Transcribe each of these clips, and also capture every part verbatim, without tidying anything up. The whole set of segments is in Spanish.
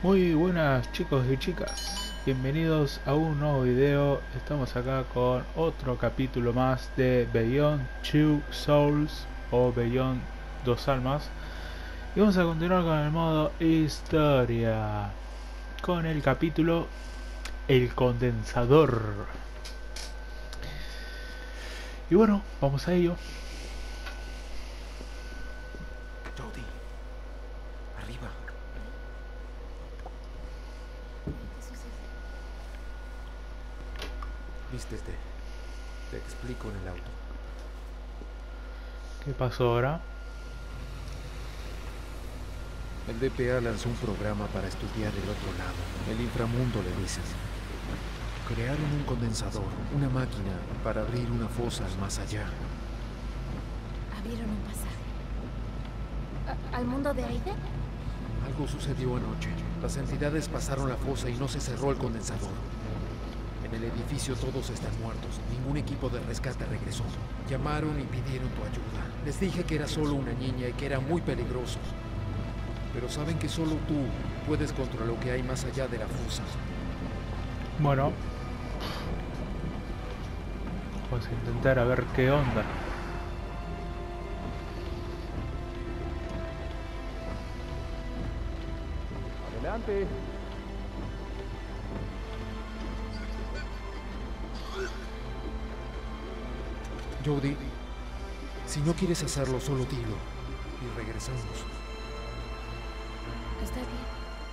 Muy buenas chicos y chicas, bienvenidos a un nuevo video. Estamos acá con otro capítulo más de Beyond Two Souls o Beyond Dos Almas. Y vamos a continuar con el modo historia, con el capítulo El Condensador. Y bueno, vamos a ello. Jodie, arriba. ¿Qué sucede? Vístete. Te explico en el auto. ¿Qué pasó ahora? El D P A lanzó un programa para estudiar el otro lado. El inframundo, le dicen. Crearon un condensador, una máquina para abrir una fosa al más allá. Abrieron un pasaje. ¿A- ¿Al mundo de Aiden? Algo sucedió anoche. Las entidades pasaron la fosa y no se cerró el condensador. En el edificio todos están muertos. Ningún equipo de rescate regresó. Llamaron y pidieron tu ayuda. Les dije que era solo una niña y que era muy peligroso. Pero saben que solo tú puedes contra lo que hay más allá de la fosa. Bueno, vamos a intentar a ver qué onda. Adelante. Jodie, si no quieres hacerlo, solo dilo. Y regresamos. Está bien.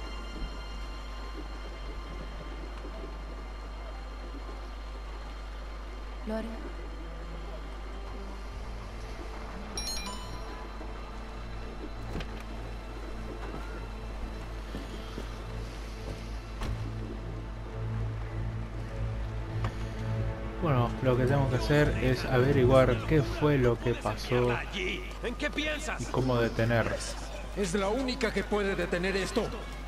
Lo haré. Bueno, lo que tenemos que hacer es averiguar qué fue lo que pasó ¿En qué y piensas? cómo detener. Es la única que puede detener esto.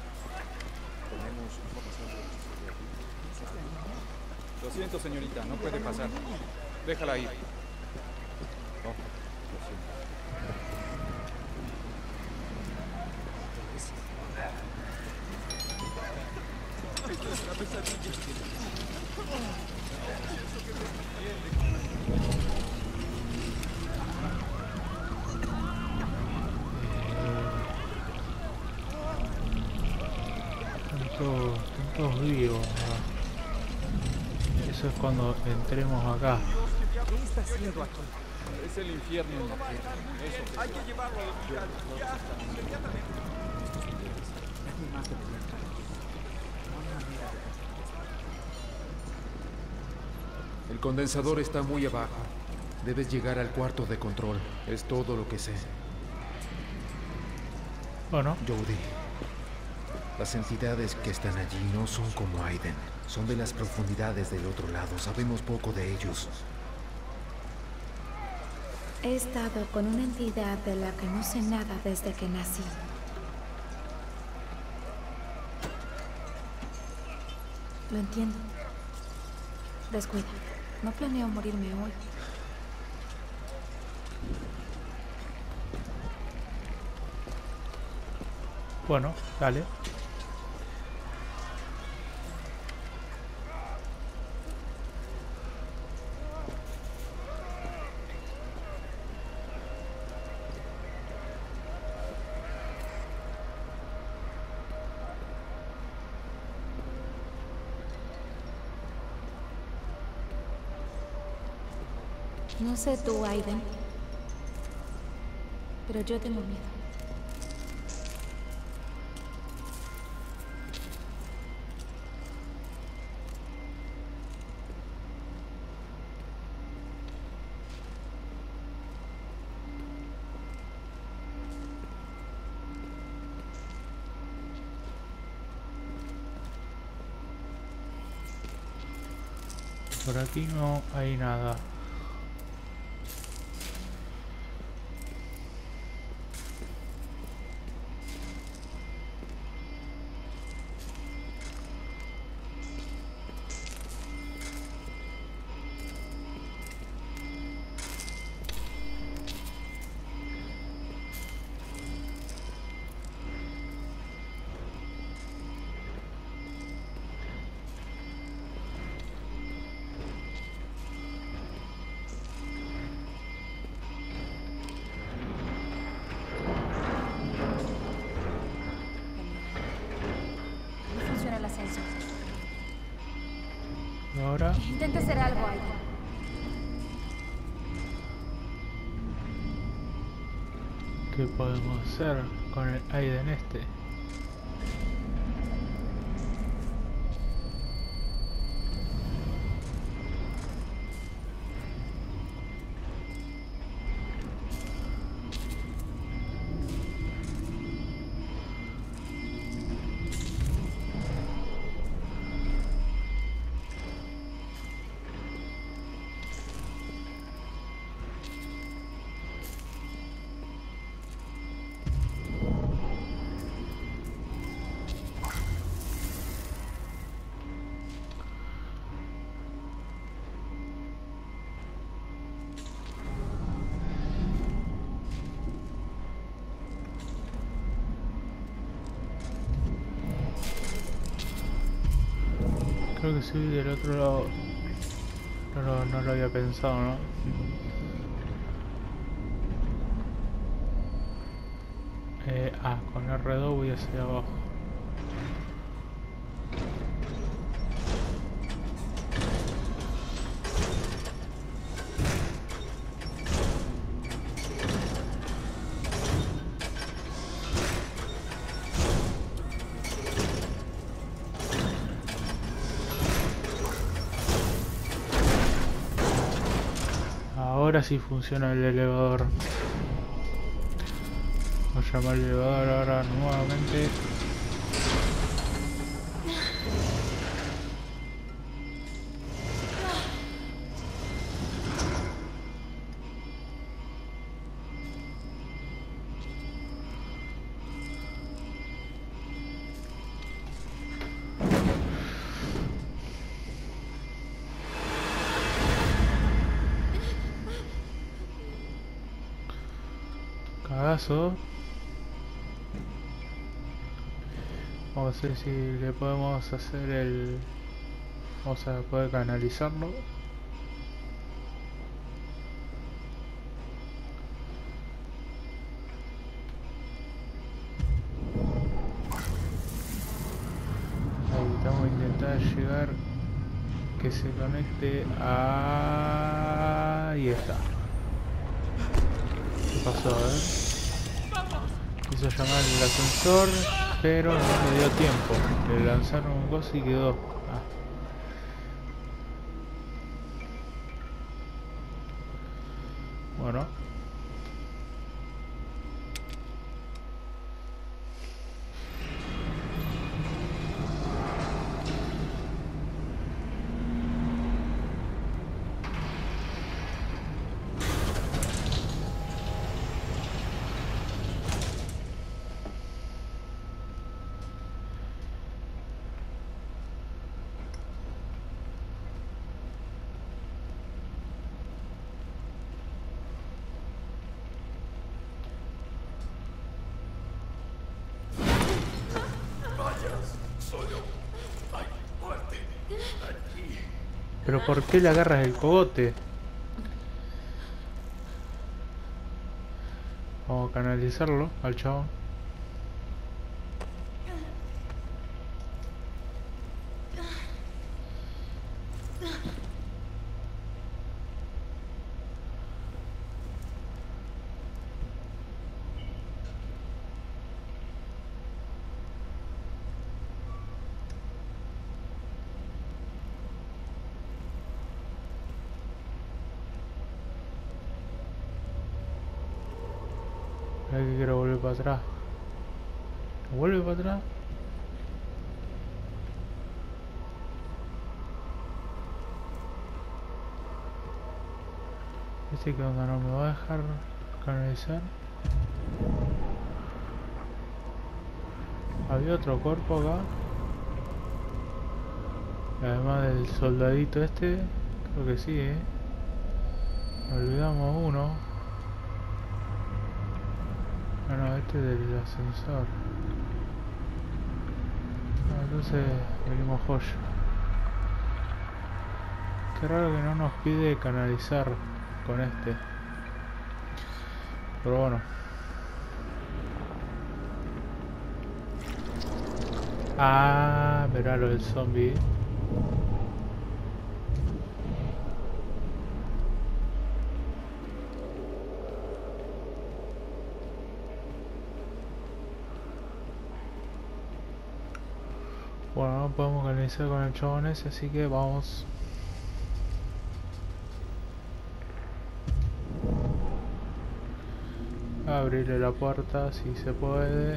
Lo siento, señorita, no puede pasar. Déjala ir. Oh, lo siento. Están todos, están todos vivos, ¿no? Eso es cuando entremos acá. ¿Qué está haciendo aquí? Es el infierno en la tierra. Eso. Hay que llevarlo al hospital. Ya, inmediatamente. El condensador está muy abajo. Debes llegar al cuarto de control. Es todo lo que sé. Bueno, Jodie, las entidades que están allí no son como Aiden. Son de las profundidades del otro lado. Sabemos poco de ellos. He estado con una entidad de la que no sé nada desde que nací. Lo entiendo. Descuida. No planeo morirme hoy. bueno, dale. No sé tú, Aiden, pero yo tengo miedo. Por aquí no hay nada. ahora. Intenta hacer algo, Aiden. ¿Qué podemos hacer con el Aiden este? Creo que sí, del otro lado no, lo- no lo había pensado, ¿no? Eh, ah, con R dos voy hacia abajo. Ahora sí funciona el elevador. Voy a llamar al elevador ahora nuevamente. Cagazo. Vamos a ver si le podemos hacer el... Vamos a poder canalizarlo. Ahí estamos a intentar llegar que se conecte a... Ahí está. ¿Qué pasó? A ver. Quiso llamar el ascensor, pero no le dio tiempo. Le lanzaron un coso y quedó. Ah. Bueno. Pero ¿por qué le agarras el cogote? Vamos a canalizarlo al chabón. Ay, que quiero volver para atrás. ¿Vuelve para atrás? Este que onda no me va a dejar canalizar. Había otro cuerpo acá. Además del soldadito este. Creo que sí, eh. Olvidamos uno. Ah, no, este es del ascensor. Ah, entonces venimos joya. Qué raro que no nos pide canalizar con este. Pero bueno. Ah, mirá lo del zombie. Bueno, no podemos canalizar con el chabón ese, así que vamos. A abrirle la puerta si se puede.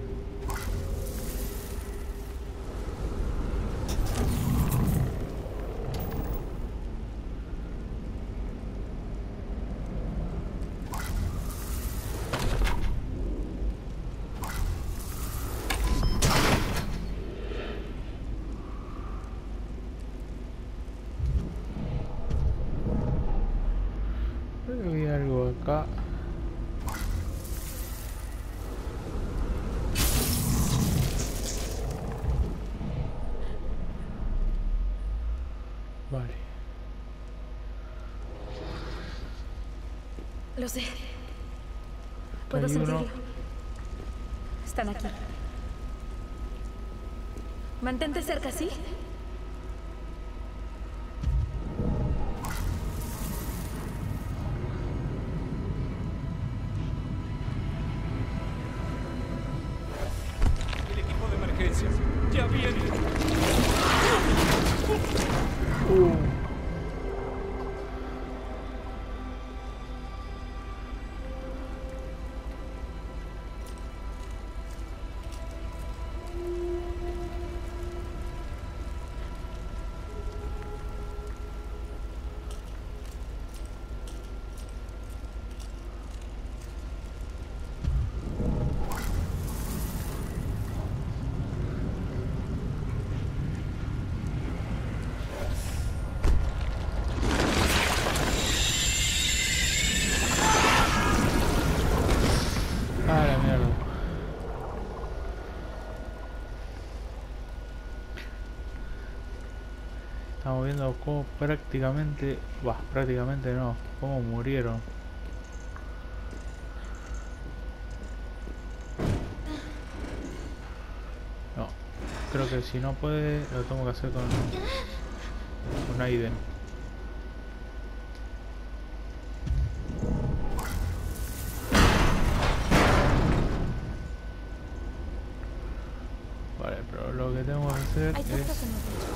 Creo que vi algo acá. Vale. Lo sé. Puedo Hay uno. sentirlo. Están aquí. Mantente cerca, ¿sí? El equipo de emergencia. ¡Ya viene! Uh. Ah, la mierda. Estamos viendo cómo prácticamente, bah, prácticamente no, cómo murieron. No, creo que si no puede, lo tengo que hacer con, con Aiden. Vale, pero lo que tengo que hacer Hay puertas es... en el techo.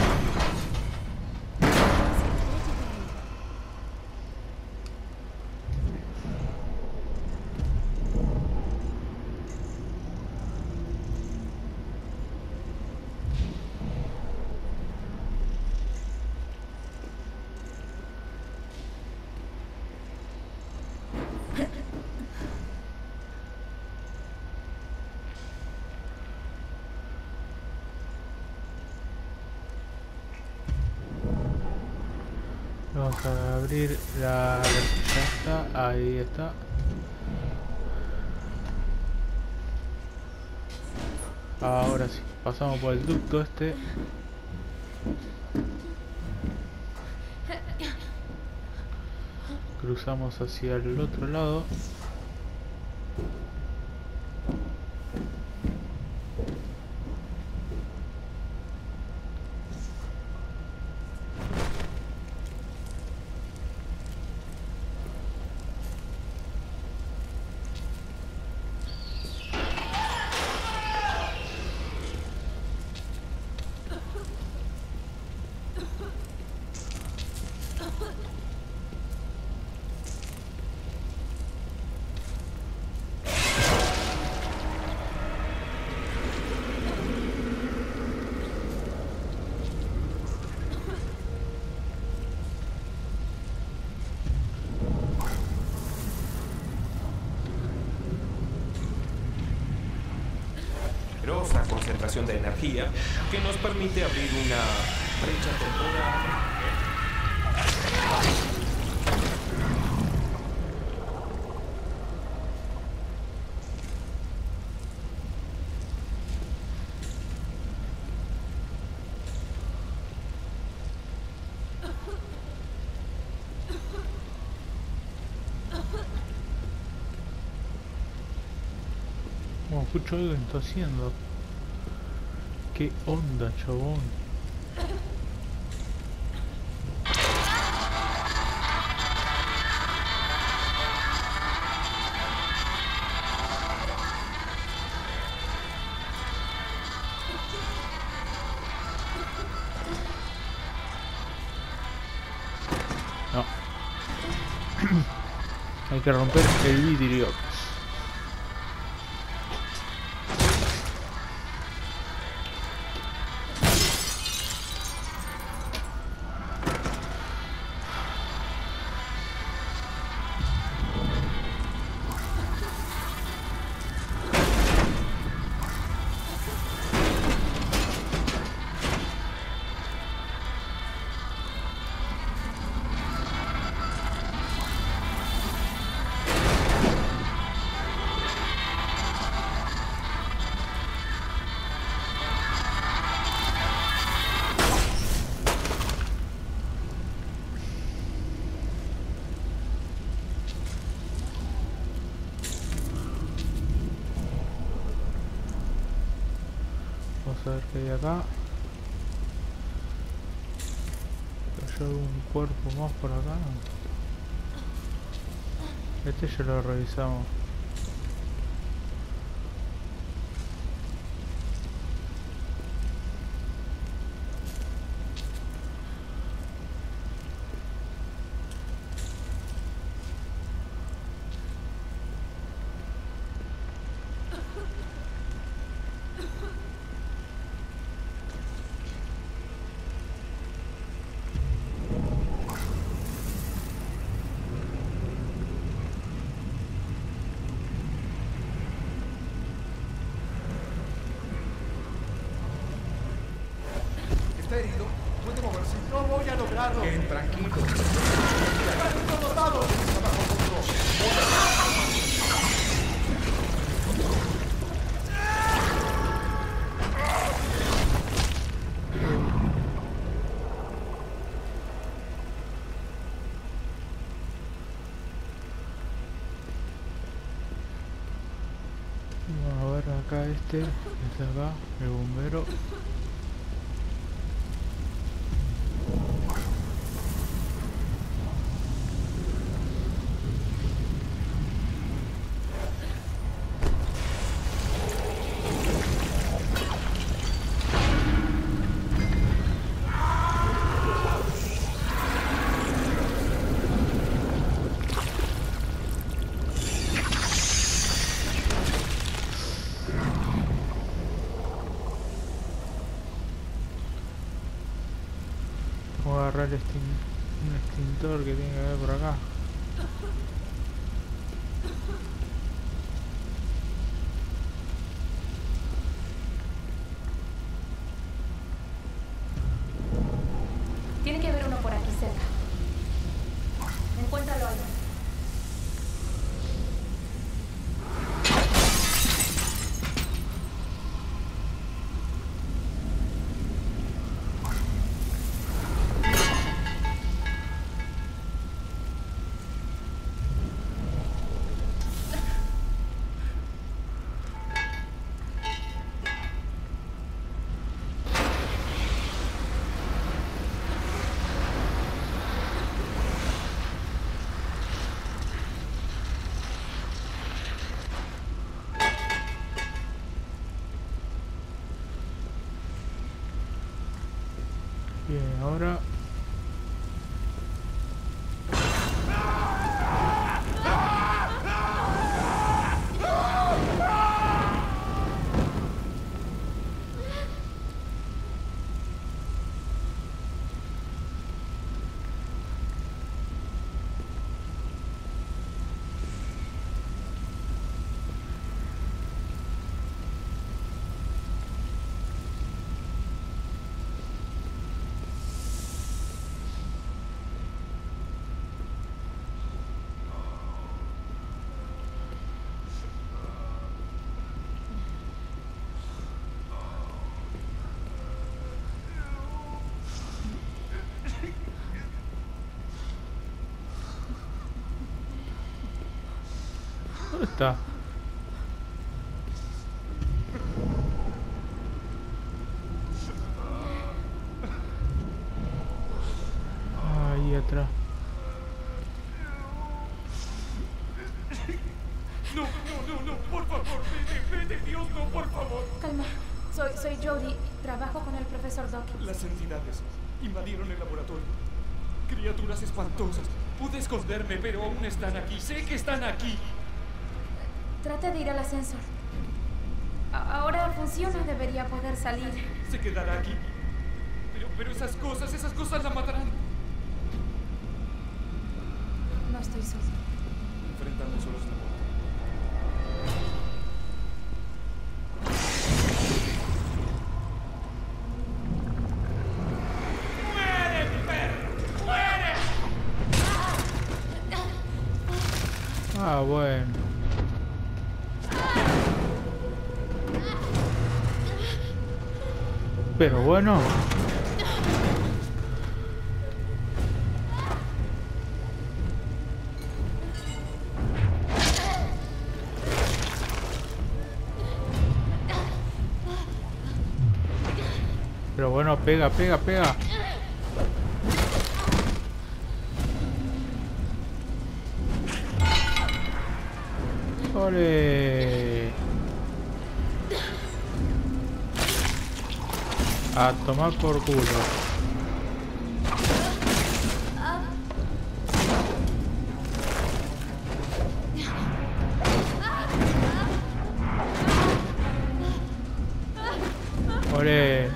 Vamos a abrir la... Ya está, ahí está. Ahora sí, pasamos por el ducto este. Cruzamos hacia el otro lado. Poderosa concentración de energía que nos permite abrir una brecha temporal. Oh, escucho algo que está haciendo. ¿Qué onda, chabón? Hay que romper el vidrio. Vamos a ver qué hay acá. Hay un cuerpo más por acá. Este ya lo revisamos. ¿Está herido? ¿Puede moverse? No voy a lograrlo. Bien, tranquilo. ¡Está dotado! ¡Está bajo control! Vamos a ver acá este, este acá, el bombero. Vamos a agarrar el extin un extintor que tiene que haber por acá. Tiene que haber uno por aquí cerca. Encuéntralo ahí. Bien, ahora ¿dónde está? Ahí atrás. No, no, no, no, por favor, vete, vete, Dios, no, por favor. Calma. Soy, soy Jodie. Trabajo con el profesor Dawkins. Las entidades invadieron el laboratorio. Criaturas espantosas. Pude esconderme, pero aún están aquí. Sé que están aquí. Trate de ir al ascensor. A- Ahora funciona, debería poder salir. Se quedará aquí. Pero, pero esas cosas, esas cosas la matarán. No estoy solo. Enfrentando solos la muerte. Ah, bueno. Pero bueno. Pero bueno, pega, pega, pega. ¡Ole! A tomar por culo. ¡Ole!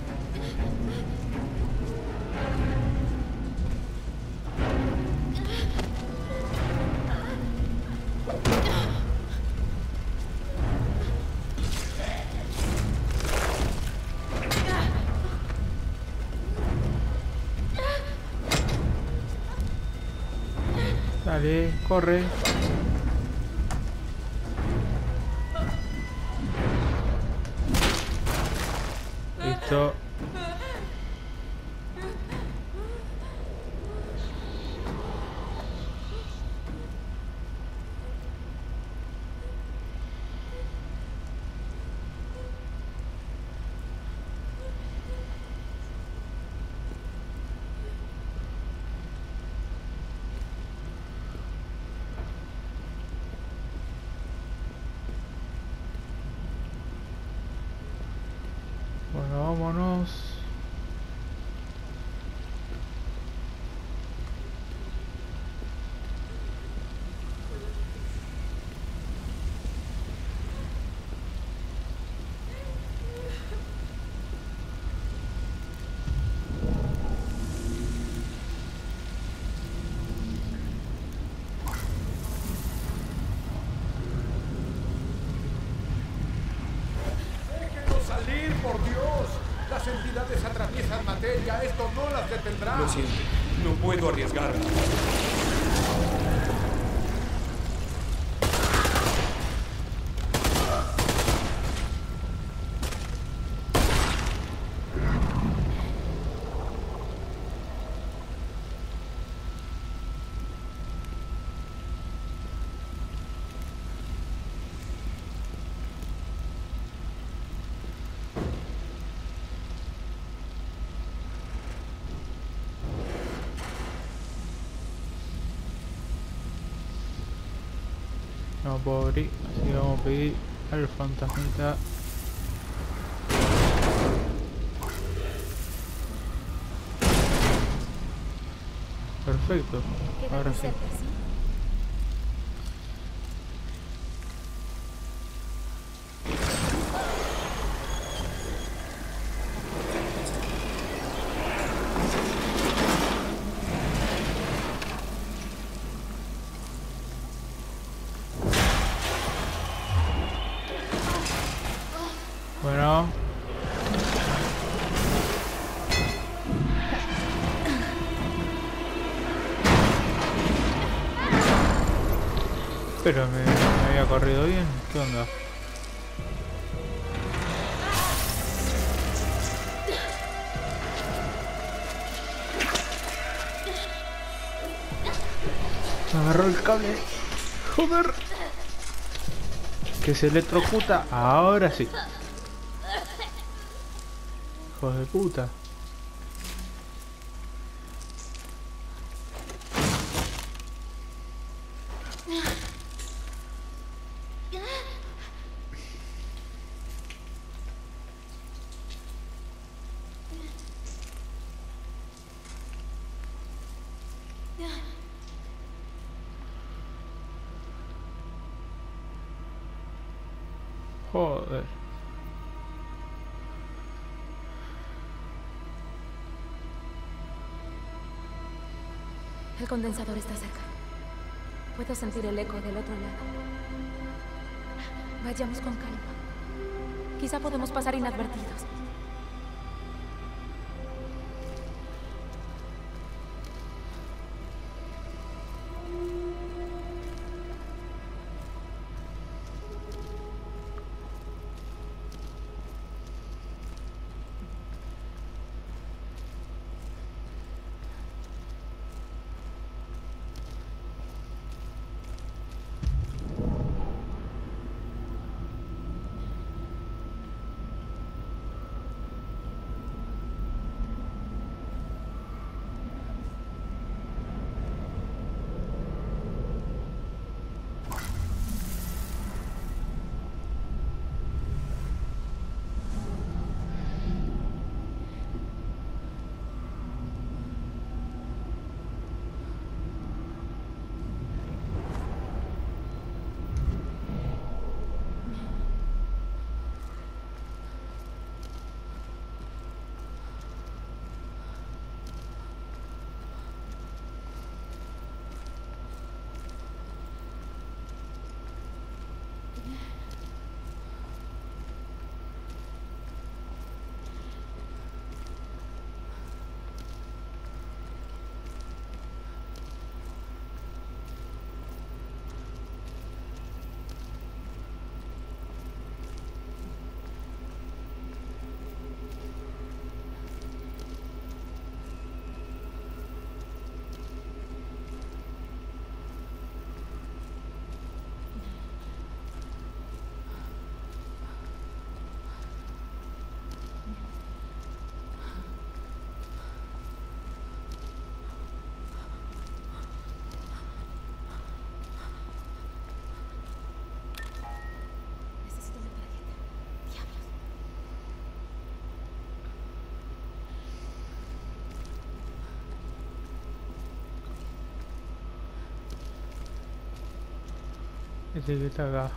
Dale, corre. Listo. Bueno, vámonos. ¡Salir, por Dios! Las entidades atraviesan materia. Esto no las detendrá. Lo siento. No puedo arriesgarme. No puedo abrir, así que vamos a pedir al fantasmita. Perfecto, ahora Quédate sí. cerca, ¿sí? Bueno. Pero me, me había corrido bien. ¿Qué onda? Me agarró el cable. Joder. Que se electrocuta. Ahora sí. Hijos de puta. Joder. El condensador está cerca. Puedo sentir el eco del otro lado. Vayamos con calma. Quizá podemos pasar inadvertidos. Ese que está acá.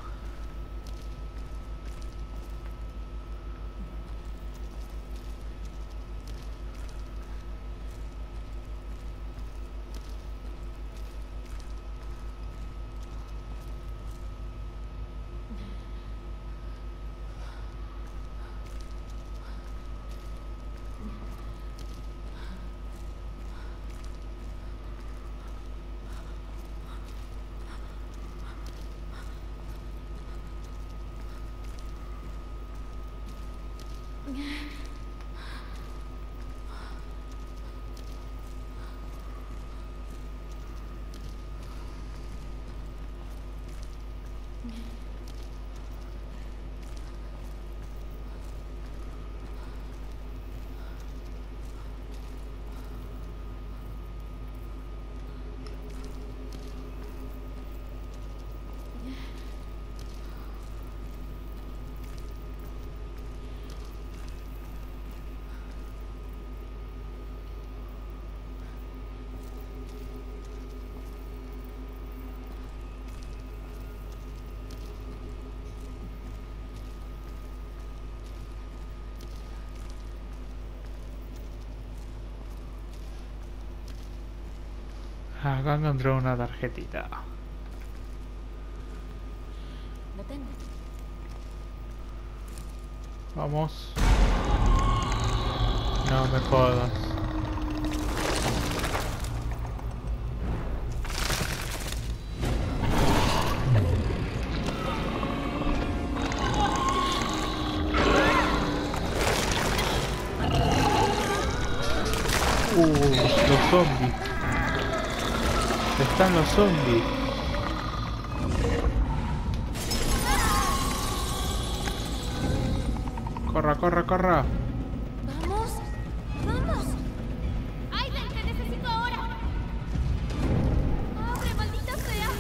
Acá encontré una tarjetita. Lo tengo. Vamos. No me jodas. Uh, los zombies. Están los zombies. Corra, corra, corra. ¡Vamos! ¡Vamos! ¡Aiden, te necesito ahora! ¡Abre, maldita sea!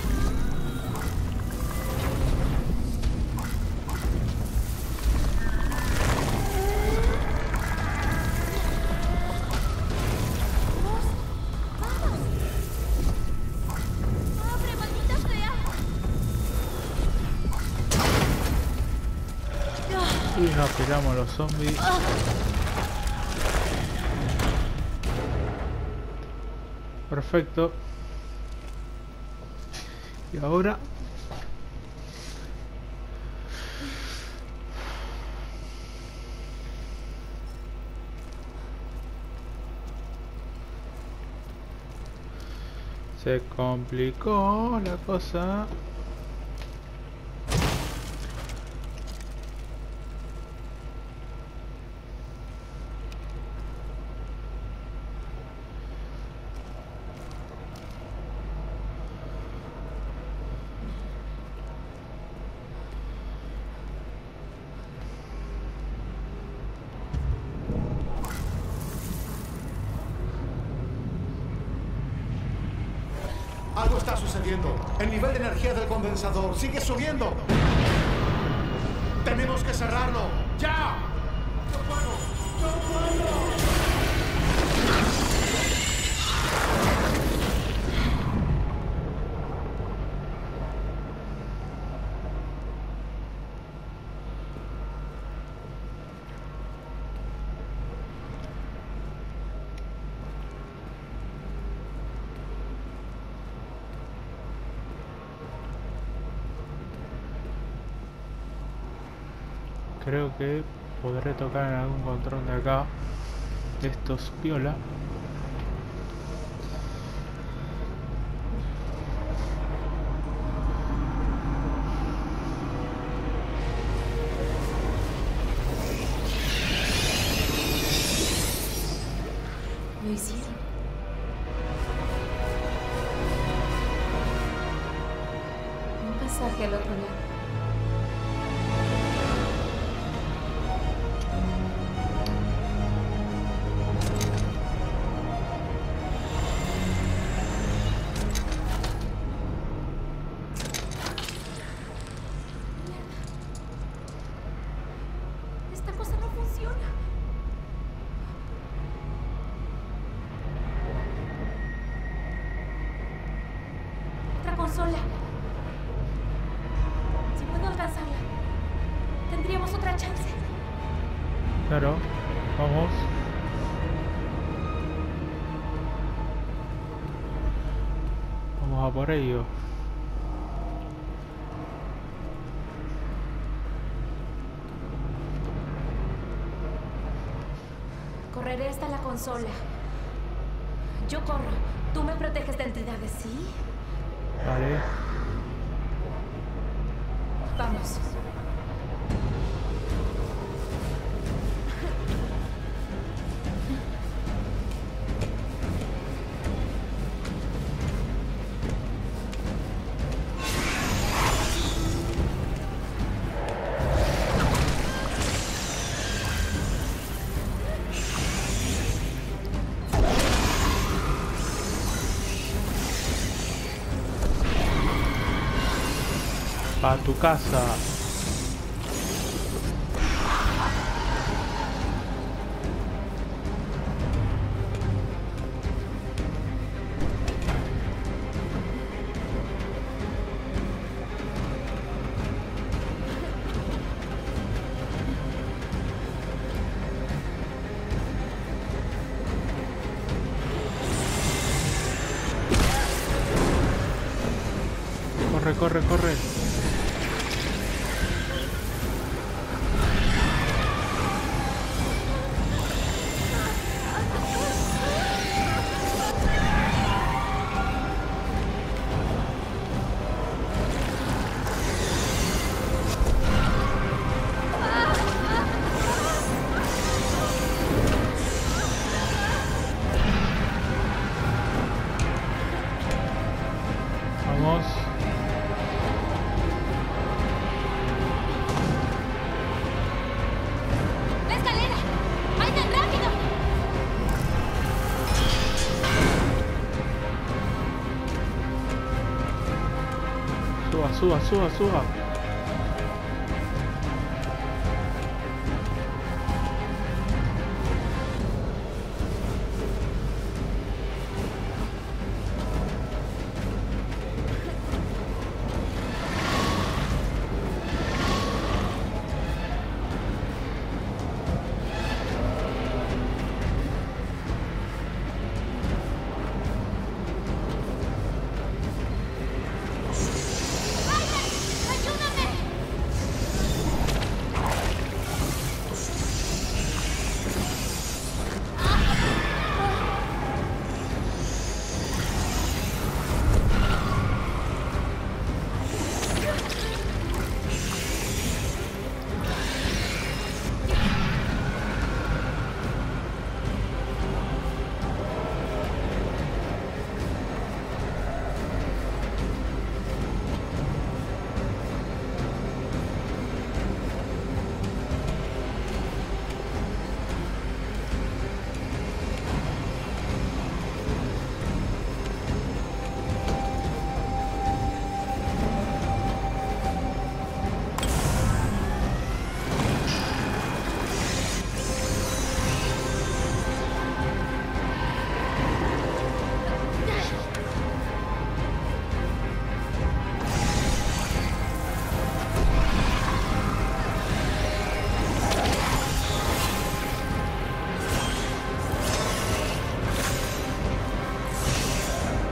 ¡Vamos! ¡Abre, maldita sea! nos peleamos los zombies. Perfecto. Y ahora se complicó la cosa. Algo está sucediendo. El nivel de energía del condensador sigue subiendo. Tenemos que cerrarlo. ¡Ya! ¡No puedo! ¡No puedo! Creo que podré tocar en algún control de acá. Estos piola. Lo hicieron. Un pasaje al otro lado. Esta cosa no funciona. Otra consola. Si puedo alcanzarla, tendríamos otra chance. Claro, vamos. Vamos a por ello. Correré hasta la consola. Yo corro. Tú me proteges de entidades, ¿sí? Vale. Vamos. A tu casa. Corre, corre, corre. Vamos. ¡La escalera! ¡Ay, tan rápido! Suba, suba, suba, suba.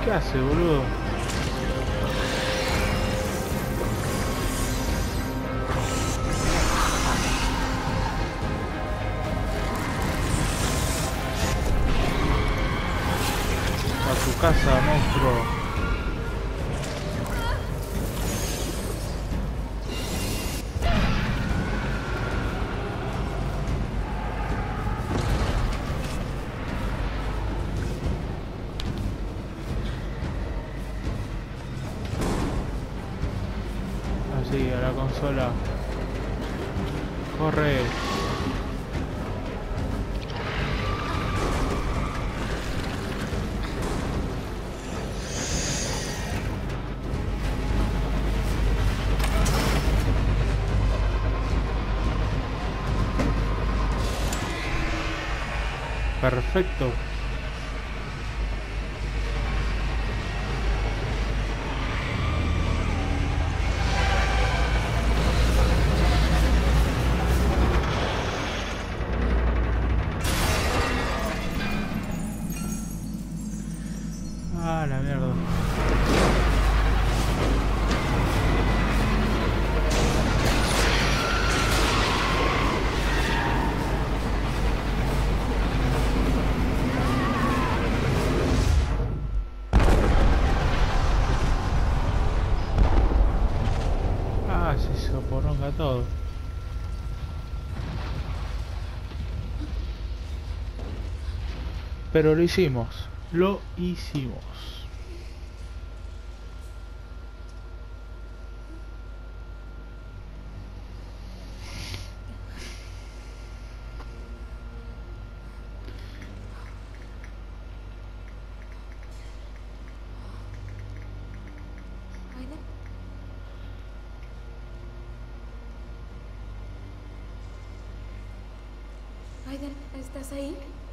¿Qué hace, boludo? A tu casa, monstruo. Así, a la consola. Corre. Perfecto. Ah, la mierda. Ah, se hizo poronga todo. Pero lo hicimos. Lo hicimos. Aiden. Aiden, ¿estás ahí?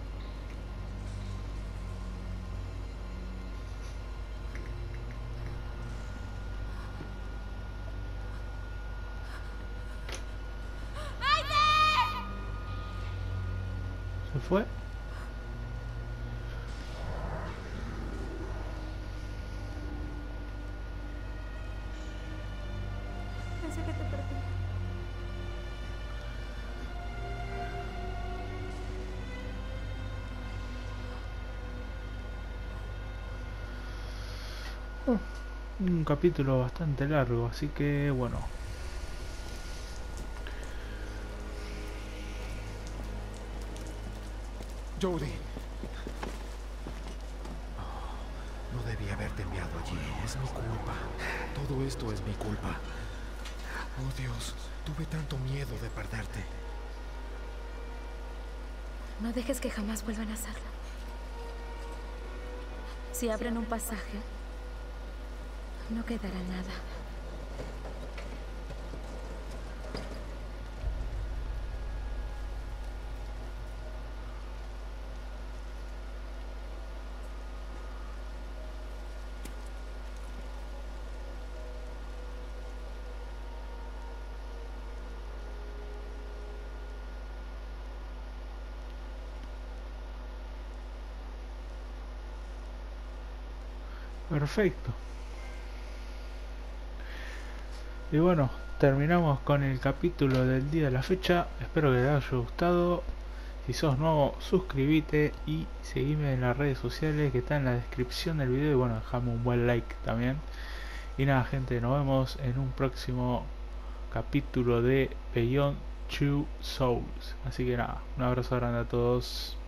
¿Se fue? Pensé que te perdí. Oh, un capítulo bastante largo, así que bueno. Jodie. No debí haberte enviado allí. Es mi culpa. Todo esto es mi culpa. Oh Dios, tuve tanto miedo de perderte. No dejes que jamás vuelvan a hacerlo. Si abren un pasaje, no quedará nada. Perfecto. Y bueno, terminamos con el capítulo del día de la fecha. Espero que les haya gustado. Si sos nuevo, suscríbete y seguime en las redes sociales que está en la descripción del video. Y bueno, dejame un buen like también. Y nada, gente, nos vemos en un próximo capítulo de Beyond Two Souls. Así que nada, un abrazo grande a todos.